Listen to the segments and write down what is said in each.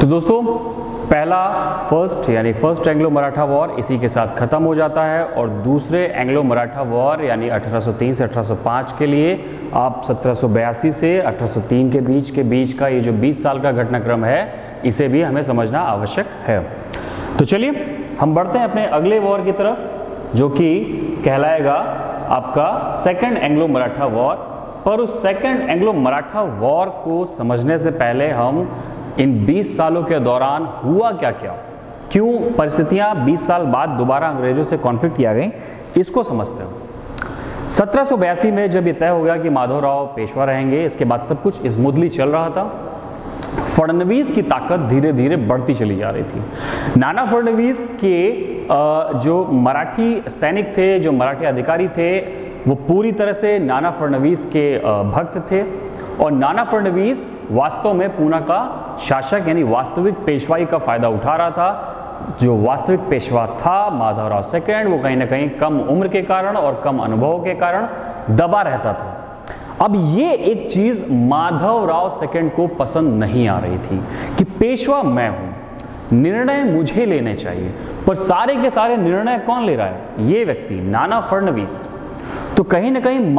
दोस्तों पहला first Anglo Maratha war इसी के साथ खत्म हो जाता है और दूसरे एंग्लो मराठा वॉर यानी 1803 से 1805 के लिए आप 1782 से 1803 के बीच का ये जो 20 साल का घटनाक्रम है इसे भी हमें समझना आवश्यक है। तो चलिए हम बढ़ते हैं अपने अगले वॉर की तरफ जो कि कहलाएगा आपका सेकंड एंग्लो मराठा वॉर। पर उस सेकंड एंग्लो मराठा वॉर को समझने से पहले हम इन 20 सालों के दौरान हुआ क्या क्या, क्यों परिस्थितियां 20 साल बाद दोबारा अंग्रेजों से कॉन्फ्लिक्ट किया गई, इसको समझते हैं। 1782 में जब ये तय हो गया कि माधवराव पेशवा रहेंगे, इसके बाद सब कुछ स्मूथली चल रहा था। फडणवीस की ताकत धीरे धीरे बढ़ती चली जा रही थी। नाना फडणवीस के जो मराठी सैनिक थे, जो मराठी अधिकारी थे, वो पूरी तरह से नाना फडणवीस के भक्त थे और नाना फडणवीस वास्तव में पूना का शासक यानी वास्तविक पेशवाई का फायदा उठा रहा था। जो वास्तविक पेशवा था माधवराव सेकंड, वो कहीं ना कहीं कम उम्र के कारण और कम अनुभव के कारण दबा रहता था। अब ये एक चीज माधवराव सेकंड को पसंद नहीं आ रही थी कि पेशवा मैं हूं, निर्णय मुझे लेने चाहिए, पर सारे के सारे निर्णय कौन ले रहा है? ये व्यक्ति नाना फडणवीस। तो कहीं ना कहीं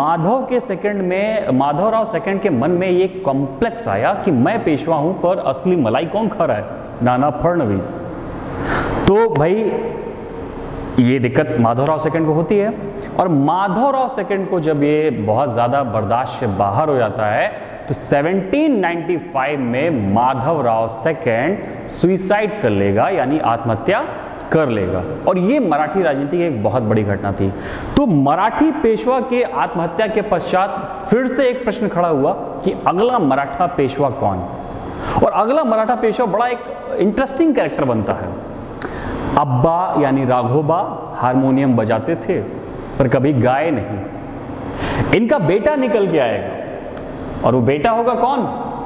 माधवराव सेकंड के मन में ये कॉम्प्लेक्स आया कि मैं पेशवा हूं पर असली मलाई कौन खा रहा है? नाना फडणवीस। तो भाई ये दिक्कत माधवराव सेकंड को होती है और माधवराव सेकंड को जब ये बहुत ज्यादा बर्दाश्त से बाहर हो जाता है तो 1795 में माधवराव सेकंड सुइसाइड कर लेगा यानी आत्महत्या कर लेगा और ये मराठी राजनीति की एक बहुत बड़ी घटना थी। तो मराठी पेशवा के आत्महत्या के पश्चात फिर से एक प्रश्न खड़ा हुआ कि अगला मराठा पेशवा कौन? और अगला मराठा पेशवा बड़ा एक इंटरेस्टिंग कैरेक्टर बनता है। अब्बा यानी राघोबा हारमोनियम बजाते थे पर कभी गाए नहीं। इनका बेटा निकल के आएगा और वो बेटा होगा कौन?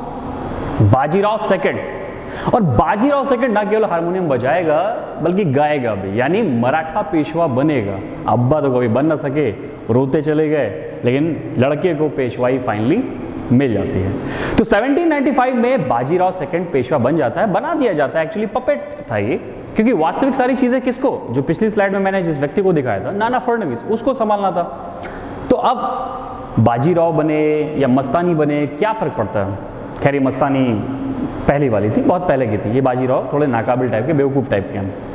बाजीराव सेकंड। और बाजीराव सेकंड ना केवल हारमोनियम बजाएगा बल्कि गाएगा भी, यानी मराठा पेशवा बनेगा। अब्बा तो कभी बन ना सके, रोते चले गए, लेकिन लड़के को पेशवाई फाइनली मिल जाती है। तो 1795 में बाजीराव सेकंड पेशवा बन जाता है, बना दिया जाता है। एक्चुअली पपेट था ये, क्योंकि वास्तविक सारी चीजें किसको, जो पिछली स्लाइड में मैंने जिस व्यक्ति को दिखाया था नाना फडणवीस, उसको संभालना था। तो अब बाजीराव बने या मस्तानी बने क्या फर्क पड़ता है? खैर ये मस्तानी पहली वाली थी, बहुत पहले की थी। ये बाजीराव थोड़े नाकाबिल टाइप के, बेवकूफ टाइप के हैं।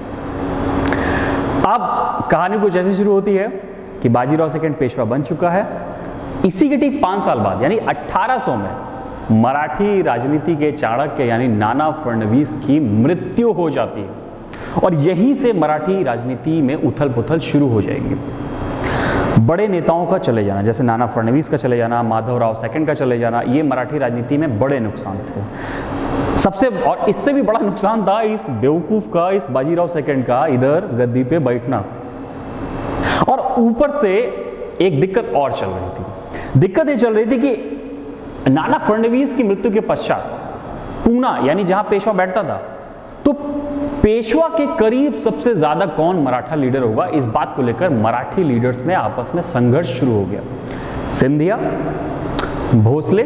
अब कहानी कुछ ऐसी शुरू होती है कि बाजीराव सेकंड पेशवा बन चुका है। इसी के ठीक 5 साल बाद यानी 1800 में मराठी राजनीति के चाणक्य यानी नाना फडणवीस की मृत्यु हो जाती है और यहीं से मराठी राजनीति में उथल पुथल शुरू हो जाएगी। बड़े नेताओं का चले जाना, जैसे नाना फडणवीस का चले जाना, माधवराव सेकंड का चले जाना, ये मराठी राजनीति में बड़े नुकसान थे। सबसे और इससे भी बड़ा नुकसान था इस बेवकूफ का, इस बाजीराव सेकंड का इधर गद्दी पे बैठना। और ऊपर से एक दिक्कत और चल रही थी। दिक्कत ये चल रही थी कि नाना फडणवीस की मृत्यु के पश्चात पूना यानी जहां पेशवा बैठता था, तो पेशवा के करीब सबसे ज्यादा कौन मराठा लीडर होगा, इस बात को लेकर मराठी लीडर्स में आपस में संघर्ष शुरू हो गया। सिंधिया, भोसले,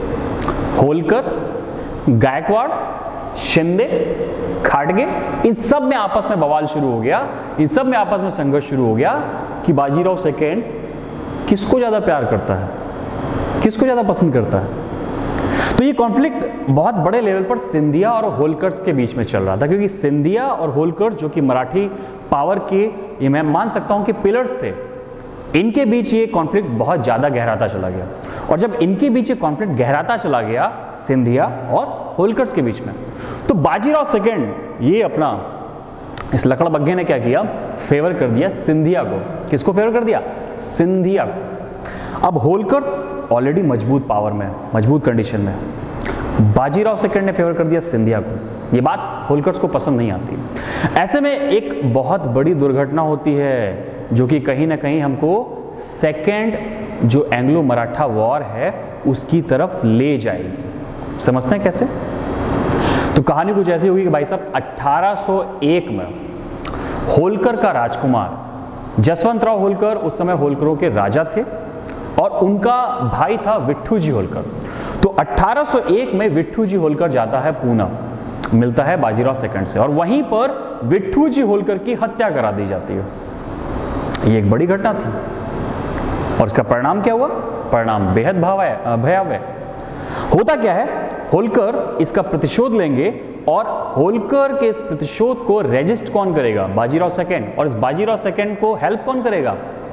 होलकर, गायकवाड़, शिंदे, खाड़गे, इन सब में आपस में बवाल शुरू हो गया। इन सब में आपस में संघर्ष शुरू हो गया कि बाजीराव सेकंड किसको ज्यादा प्यार करता है, किसको ज्यादा पसंद करता है। तो ये कॉन्फ्लिक्ट बहुत बड़े लेवल पर सिंधिया और होलकर्स के बीच में चल रहा था, क्योंकि सिंधिया और होलकर जो कि मराठी पावर के, ये मैं मान सकता हूं कि पिलर्स थे, इनके बीच ये कॉन्फ्लिक्ट बहुत ज्यादा गहराता चला गया। और जब इनके बीच ये कॉन्फ्लिक्ट गहराता चला गया सिंधिया और होलकर्स के बीच में, तो बाजीराव सेकंड ये अपना इस लकड़बग्घे ने क्या किया, फेवर कर दिया सिंधिया को। किसको फेवर कर दिया? सिंधिया को। अब होलकर्स ऑलरेडी मजबूत पावर में, मजबूत कंडीशन में, बाजीराव सेकंड ने फेवर कर दिया सिंधिया को। ये बात होलकर्स को पसंद नहीं आती। ऐसे में एक बहुत बड़ी दुर्घटना होती है जो कि कहीं ना कहीं हमको सेकंड जो एंग्लो मराठा वॉर है उसकी तरफ ले जाएगी। समझते हैं कैसे? तो कहानी कुछ ऐसी होगी कि भाई साहब 1801 में होलकर का राजकुमार जसवंतराव होलकर, उस समय होलकरों के राजा थे और उनका भाई था विट्ठू जी होलकर। तो 1801 में विट्ठू जी होलकर जाता है पूना मिलता है बाजीराव सेकंड से, और वहीं पर विट्ठूजी होलकर की हत्या करा दी जाती है। ये एक बड़ी घटना थी, और इसका परिणाम क्या हुआ? परिणाम बेहद भयावह। होता क्या है, होलकर इसका प्रतिशोध लेंगे, और होलकर के इस प्रतिशोध को रजिस्ट कौन करेगा? बाजीराव सेकंड। और इस बाजीराव सेकंड को हेल्प कौन करेगा?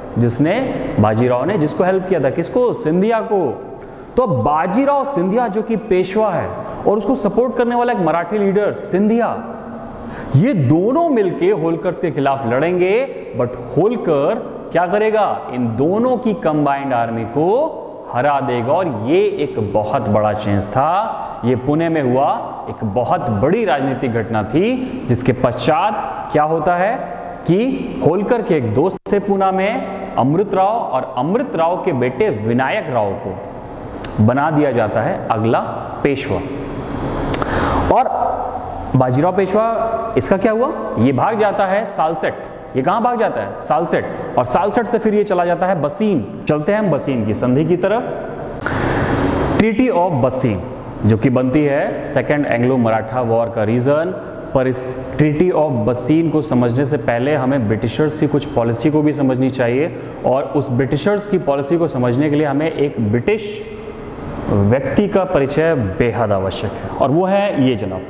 बाजीराव ने जिसको हेल्प किया था, किसको? सिंधिया को। तो बाजीराव सिंधिया जो कि पेशवा है, और उसको सपोर्ट करने वाला एक मराठी लीडर सिंधिया, ये दोनों मिलके होलकर्स के खिलाफ लड़ेंगे। बट होलकर क्या करेगा? इन दोनों की कंबाइंड आर्मी को हरा देगा। और ये एक बहुत बड़ा चेंज था। ये पुणे में हुआ एक बहुत बड़ी राजनीतिक घटना थी, जिसके पश्चात क्या होता है कि होलकर के एक दोस्त थे पूना में, अमृतराव, और अमृतराव के बेटे विनायक राव को बना दिया जाता है अगला पेशवा। और बाजीराव पेशवा, इसका क्या हुआ? ये भाग जाता है सालसेट। ये कहां भाग जाता है? सालसेट। और सालसेट से फिर ये चला जाता है बसीन। चलते हैं हम बसीन की संधि की तरफ। ट्रीटी ऑफ बसीन जो कि बनती है सेकेंड एंग्लो मराठा वॉर का रीजन। पर इस ट्रीटी ऑफ बसीन को समझने से पहले हमें ब्रिटिशर्स की कुछ पॉलिसी को भी समझनी चाहिए, और उस ब्रिटिशर्स की पॉलिसी को समझने के लिए हमें एक ब्रिटिश व्यक्ति का परिचय बेहद आवश्यक है, और वो है ये जनाब।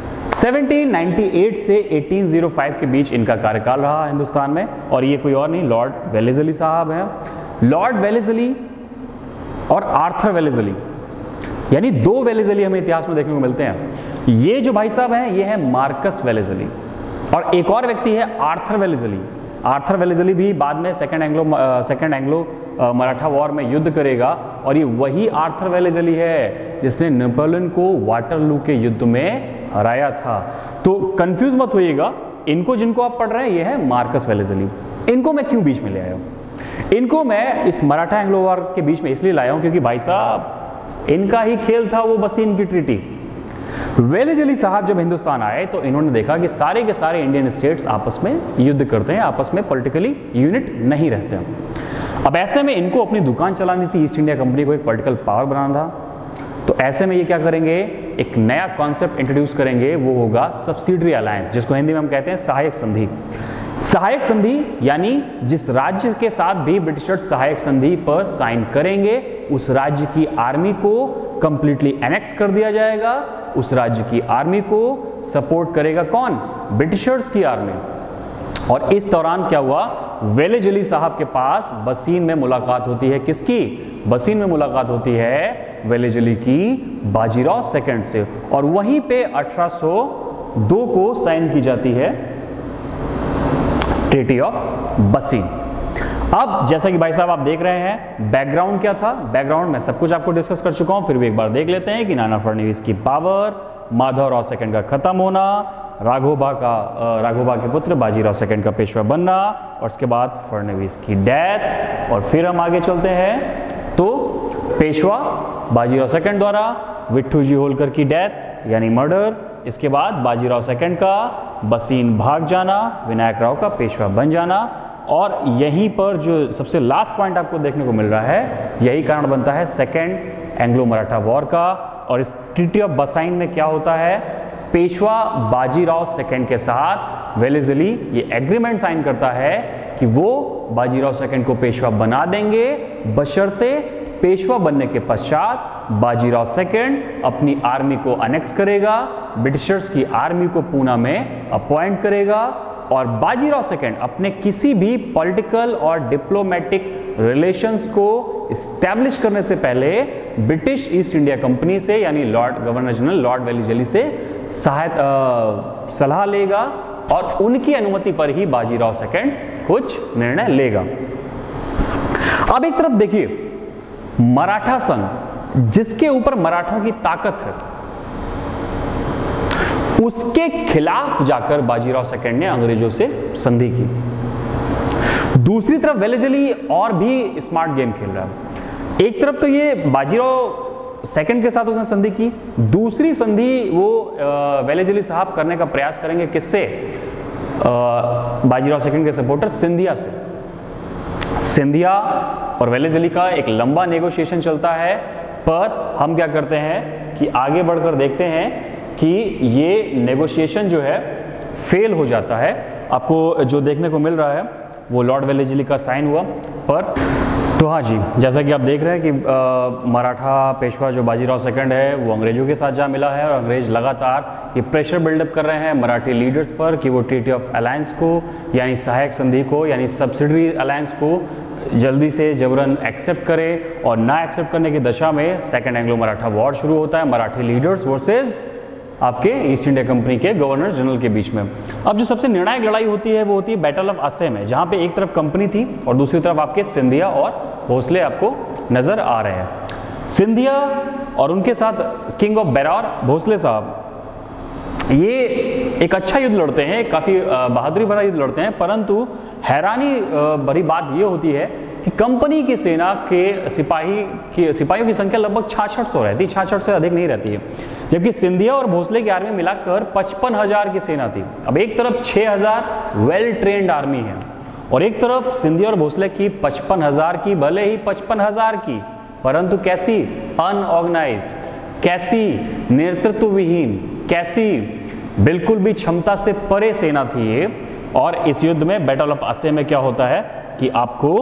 1798 से 1805 के बीच इनका कार्यकाल रहा हिंदुस्तान में, और ये कोई और नहीं, लॉर्ड वेलेस्ली साहब हैं। लॉर्ड वेलेस्ली और आर्थर वेलेस्ली, यानी दो वेलेस्ली हमें इतिहास में देखने को मिलते हैं। ये जो भाई साहब हैं, ये है मार्कस वेलेस्ली, और एक और व्यक्ति है आर्थर वेलेस्ली। आर्थर वेलेस्ली भी बाद में सेकेंड एंग्लो मराठा वॉर में युद्ध करेगा, और ये वही आर्थर वेलेस्ली है जिसने नेपोलियन को वाटरलू के युद्ध में हराया था। तो कंफ्यूज मत होइएगा, इनको जिनको आप पढ़ रहे हैं ये है मार्कस वेलेस्ली। इनको मैं क्यों बीच में ले आया हूं? इनको मैं इस मराठा एंग्लो वॉर के बीच में इसलिए लाया हूं क्योंकि भाई साहब इनका ही खेल था वो बसीन की ट्रीटी। वेलेस्ली साहब जब हिंदुस्तान आए तो इन्होंने देखा कि सारे के सारे इंडियन स्टेट्स आपस में युद्ध करते हैं, आपस में पॉलिटिकली यूनिट नहीं रहते हैं। अब ऐसे में इनको अपनी दुकान चलानी थी, ईस्ट इंडिया कंपनी को एक पॉलिटिकल पावर बनाना था। तो ऐसे में ये क्या करेंगे? एक नया कॉन्सेप्ट इंट्रोड्यूस करेंगे, वो होगा सब्सिडरी अलायंस, जिसको हिंदी में हम कहते हैं सहायक संधि। सहायक संधि यानी जिस राज्य के साथ भी ब्रिटिशर्स सहायक संधि पर साइन करेंगे, उस राज्य की आर्मी को कंप्लीटली एनेक्स कर दिया जाएगा। उस राज्य की आर्मी को सपोर्ट करेगा कौन? ब्रिटिशर्स की आर्मी। और इस दौरान क्या हुआ? वेलेस्ली साहब के पास बसीन में मुलाकात होती है। किसकी? बसीन में मुलाकात होती है वेलेस्ली की बाजीराव सेकंड से, और वहीं पे 1802 को साइन की जाती है ट्रीटी ऑफ बसीन। अब जैसा कि भाई साहब आप देख रहे हैं, बैकग्राउंड क्या था? बैकग्राउंड में सब कुछ आपको डिस्कस कर चुका हूं, फिर भी एक बार देख लेते हैं कि नाना फडणवीस की पावर, माधवराव सेकंड का खत्म होना, राघोबा के पुत्र बाजीराव सेकंड का पेशवा बनना, और उसके बाद फडणवीस की डेथ। और फिर हम आगे चलते हैं तो पेशवा बाजीराव सेकंड द्वारा विट्ठूजी होलकर की डेथ यानी मर्डर, इसके बाद बाजीराव सेकंड का बसीन भाग जाना, विनायक राव का पेशवा बन जाना, और यहीं पर जो सबसे लास्ट पॉइंट आपको देखने को मिल रहा है, यही कारण बनता है सेकेंड एंग्लो मराठा वॉर का। और इस ट्रीटी ऑफ बसाइन में क्या होता है? पेशवा बाजीराव सेकंड के साथ वेलेस्ली ये एग्रीमेंट साइन करता है कि वो बाजीराव सेकंड को पेशवा बना देंगे, बशर्ते पेशवा बनने के पश्चात बाजीराव सेकंड अपनी आर्मी को अनेक्स करेगा, ब्रिटिशर्स की आर्मी को पूना में अपॉइंट करेगा, और बाजीराव सेकंड अपने किसी भी पॉलिटिकल और डिप्लोमेटिक रिलेशंस को इस्टेब्लिश करने से पहले ब्रिटिश ईस्ट इंडिया कंपनी से यानी गवर्नर जनरल लॉर्ड वेलेस्ली से सलाह लेगा, और उनकी अनुमति पर ही बाजीराव सेकंड कुछ निर्णय लेगा। अब एक तरफ देखिए, मराठा संघ जिसके ऊपर मराठों की ताकत है, उसके खिलाफ जाकर बाजीराव सेकंड ने अंग्रेजों से संधि की। दूसरी तरफ वेलेस्ली और भी स्मार्ट गेम खेल रहा है। एक तरफ तो ये बाजीराव सेकंड के साथ उसने संधि की, दूसरी संधि वो वेलेस्ली साहब करने का प्रयास करेंगे किससे? बाजीराव सेकंड के सपोर्टर सिंधिया से। सिंधिया और वेलेस्ली का एक लंबा नेगोशिएशन चलता है, पर हम क्या करते हैं कि आगे बढ़कर देखते हैं कि ये नेगोशिएशन जो है फेल हो जाता है। आपको जो देखने को मिल रहा है वो लॉर्ड वेलेस्ली का साइन हुआ पर। तो हाँ जी, जैसा कि आप देख रहे हैं कि मराठा पेशवा जो बाजीराव सेकंड है वो अंग्रेजों के साथ जा मिला है और अंग्रेज लगातार ये प्रेशर बिल्डअप कर रहे हैं मराठी लीडर्स पर कि वो ट्रीटी ऑफ अलायंस को यानी सहायक संधि को यानी सब्सिडरी अलायंस को जल्दी से जबरन एक्सेप्ट करे। और ना एक्सेप्ट करने की दशा में सेकेंड एंग्लो मराठा वॉर शुरू होता है मराठी लीडर्स वर्सेज आपके ईस्ट इंडिया कंपनी के गवर्नर जनरल के बीच में। अब जो सबसे निर्णायक लड़ाई होती है वो होती है बैटल ऑफ अस्से में, जहां पे एक तरफ कंपनी थी और दूसरी तरफ आपके सिंधिया और भोसले आपको नजर आ रहे हैं। सिंधिया और उनके साथ किंग ऑफ बेरार भोसले साहब ये एक अच्छा युद्ध लड़ते हैं, काफी बहादुरी भरा युद्ध लड़ते हैं, परंतु हैरानी भरी बात ये होती है कि कंपनी की सेना के सिपाहियों की संख्या लगभग 6600 रहती, 66 से अधिक नहीं रहती है, जबकि सिंधिया और भोसले की आर्मी मिलाकर 55,000 की सेना थी। अब एक तरफ 6000 वेल ट्रेन्ड आर्मी है और एक तरफ सिंधिया और भोसले की 55,000 की, भले ही 55,000 की, परंतु कैसी अनऑर्गेनाइज्ड, कैसी नेतृत्व विहीन, कैसी बिल्कुल भी क्षमता से परे सेना थी ये। और इस युद्ध में बैटल ऑफ अस्से में क्या होता है कि आपको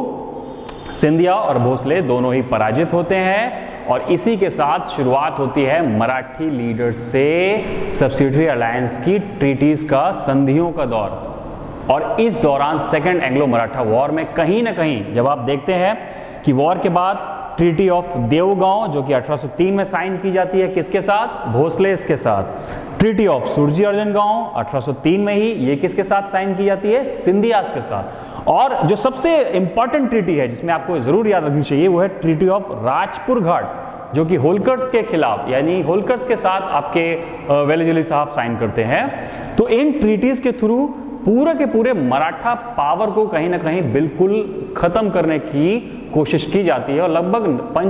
सिंधिया और भोसले दोनों ही पराजित होते हैं और इसी के साथ शुरुआत होती है मराठी लीडर्स से सब्सिडरी अलायंस की ट्रीटीज का, संधियों का दौर। और इस दौरान सेकेंड एंग्लो मराठा वॉर में कहीं ना कहीं जब आप देखते हैं कि वॉर के बाद ट्रीटी ऑफ देवगांव जो कि 1803 में साइन की जाती है, किसके साथ? भोसले के साथ। ट्रीटी ऑफ सुरजी अर्जन गांव 1803 में ही ये किसके साथ साइन की जाती है? सिंधियास के साथ। और जो सबसे इंपॉर्टेंट ट्रीटी है जिसमें आपको जरूर याद रखनी चाहिए वो है ट्रीटी ऑफ राजपुर घाट, जो कि होल्कर्स के खिलाफ यानी होल्कर्स के साथ आपके वेलेस्ली साहब साइन करते हैं। तो इन ट्रीटीज के थ्रू पूरा के पूरे मराठा पावर को कहीं ना कहीं बिल्कुल खत्म करने की कोशिश की जाती है और लगभग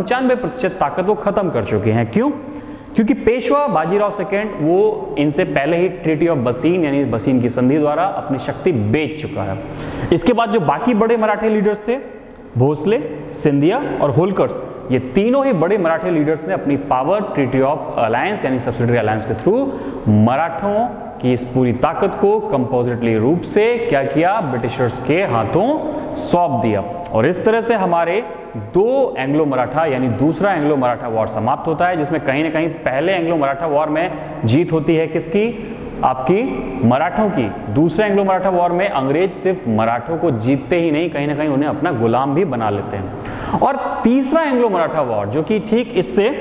95% ताकत वो खत्म कर चुके हैं। क्यों? क्योंकि पेशवा बाजीराव सेकेंड वो इनसे पहले ही ट्रीटी ऑफ बसीन यानी बसीन की संधि द्वारा अपनी शक्ति बेच चुका है। इसके बाद जो बाकी बड़े मराठी लीडर्स थे, भोसले, सिंधिया और होल्कर्स, ये तीनों ही बड़े मराठी लीडर्स ने अपनी पावर ट्रीटी ऑफ अलायंस यानी सब्सिडरी अलायंस के थ्रू मराठों की इस पूरी ताकत को कंपोजिटली रूप से क्या किया? ब्रिटिशर्स के हाथों सौंप दिया। और इस तरह से हमारे दो एंग्लो मराठा यानी दूसरा एंग्लो मराठा वॉर समाप्त होता है, जिसमें कहीं ना कहीं पहले एंग्लो मराठा वॉर में जीत होती है किसकी? आपकी मराठों की। दूसरे एंग्लो मराठा वॉर में अंग्रेज सिर्फ मराठों को जीतते ही नहीं, कहीं ना कहीं उन्हें अपना गुलाम भी बना लेते हैं। और तीसरा एंग्लो मराठा वॉर जो कि ठीक इससे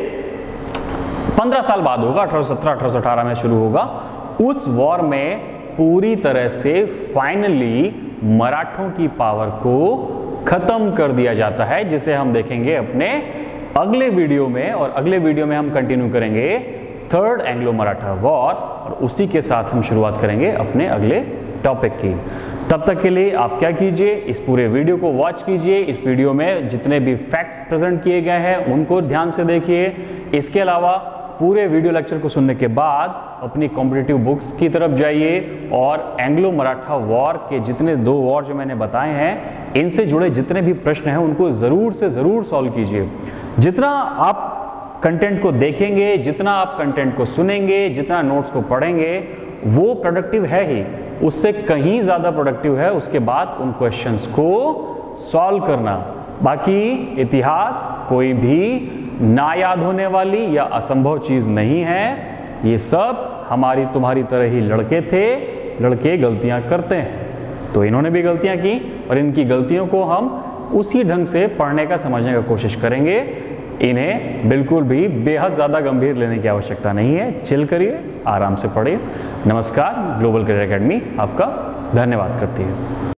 15 साल बाद होगा, 1817-1818 में शुरू होगा, उस वॉर में पूरी तरह से फाइनली मराठों की पावर को खत्म कर दिया जाता है, जिसे हम देखेंगे अपने अगले वीडियो में। और अगले वीडियो में हम कंटिन्यू करेंगे थर्ड एंग्लो मराठा वॉर और उसी के साथ हम शुरुआत करेंगे अपने अगले टॉपिक की। तब तक के लिए आप क्या कीजिए, इस पूरे वीडियो को वॉच कीजिए। इस वीडियो में जितने भी फैक्ट्स प्रेजेंट किए गए हैं उनको ध्यान से देखिए। इसके अलावा पूरे वीडियो लेक्चर को सुनने के बाद अपनी कॉम्पिटिटिव बुक्स की तरफ जाइए और एंग्लो मराठा वॉर के जितने दो वॉर जो मैंने बताए हैं इनसे जुड़े जितने भी प्रश्न हैं उनको ज़रूर से ज़रूर सॉल्व कीजिए। जितना आप कंटेंट को देखेंगे, जितना आप कंटेंट को सुनेंगे, जितना नोट्स को पढ़ेंगे, वो प्रोडक्टिव है ही, उससे कहीं ज़्यादा प्रोडक्टिव है उसके बाद उन क्वेश्चंस को सॉल्व करना। बाकी इतिहास कोई भी ना याद होने वाली या असंभव चीज़ नहीं है। ये सब हमारी तुम्हारी तरह ही लड़के थे, लड़के गलतियां करते हैं, तो इन्होंने भी गलतियां की और इनकी गलतियों को हम उसी ढंग से पढ़ने का, समझने का कोशिश करेंगे। इन्हें बिल्कुल भी बेहद ज़्यादा गंभीर लेने की आवश्यकता नहीं है। चिल करिए, आराम से पढ़िए। नमस्कार, ग्लोबल करियर एकेडमी आपका धन्यवाद करती है।